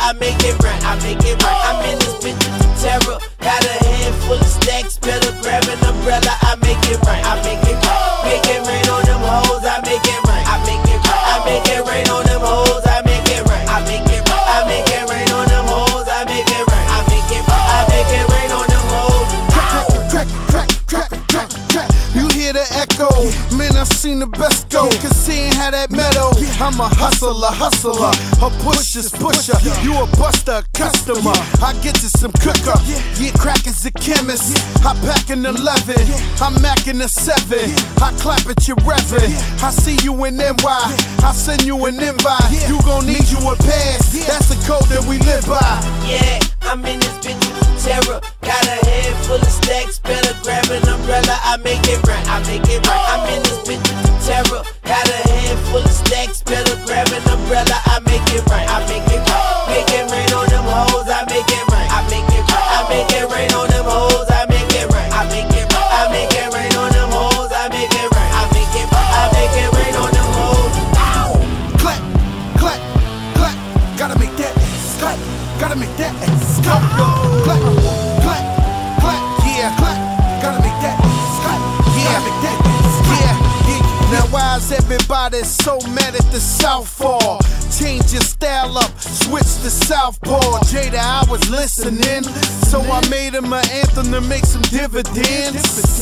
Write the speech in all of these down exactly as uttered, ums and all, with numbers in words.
I make it right, I make it right. I'm in this bitch with the terror. Got a handful of stacks, better grab an umbrella. I make it right, I make it right. Make it rain on them hoes, I make it right, I make it right. I make it rain on them hoes, I make it right, I make it right. I make it rain on them hoes, I make it right, I make it right. I make it rain on them hoes. Crack, crack, crack, crack, crack. You hear the echo? Man, I seen the best go. Cause seeing how that meadow. I'm a hustler, hustler. A pusher's pusher. You a buster, customer. I get you some cooker. Yeah, crack is a chemist. I pack an eleven. I'm macking a seven. I clap at your reverend. I see you in N Y. I send you an invite. You gon' need you a pass. That's the code that we live by. Yeah, I'm in this bitch with the terror. Got a head full of stacks. Better grab an umbrella. I make it right, I make it right. I'm in this bitch with the terror. Got a head full of stacks. Better grab an umbrella. I make it right, I make it right. Make it rain on them hoes. I make it right, I make it right. I make it rain on them hoes. I make it right, I make it right. I make it rain on them hoes. I make it right, I make it right. I make it rain on them hoes. Clap, clap, clap. Gotta make that ass clap. Gotta make that ass clap. Clap, clap, clap. Yeah, clap. Gotta make that ass clap. Yeah, make that ass clap. Yeah, yeah. Now why is everybody so mad at the Southpaw? Change your style up, switch to Southpaw. Jada, I was listening, so I made him an anthem to make some dividends.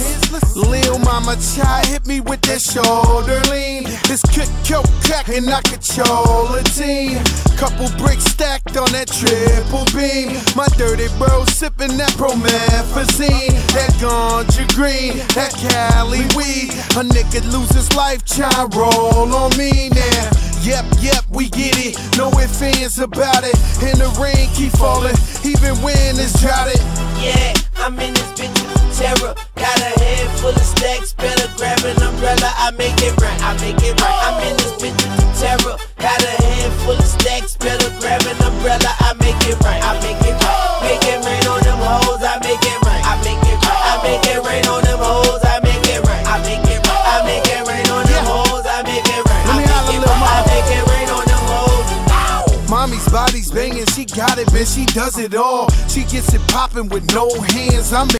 Lil Mama Chai hit me with that shoulder lean. This kick, kill, crack, and I control a team. Couple bricks stacked on that triple beam. My dirty bro sipping that promethazine. That ganja green, that Cali weed. A nigga lose his life, try roll on me now. Yep, yep, we get it. No ifs, ands about it. And the rain keep falling, even when it's droughted. Yeah, I'm in this bitch with the terror. Got a head full of stacks. Better grab an umbrella. I make it right, I make it right. I'm in this bitch with the terror. Got a head full of stacks. Better grab an umbrella. I make it right, I make it right. Make it rain on them hoes. I make it right, I make it right. I make it rain on them hoes. I make it right, I make it right. I make it rain on them hoes. I make it right, I make it right. I make it rain on them hoes. Mommy's body's banging, she got it, man, she does it all. She gets it popping with no hands. I'm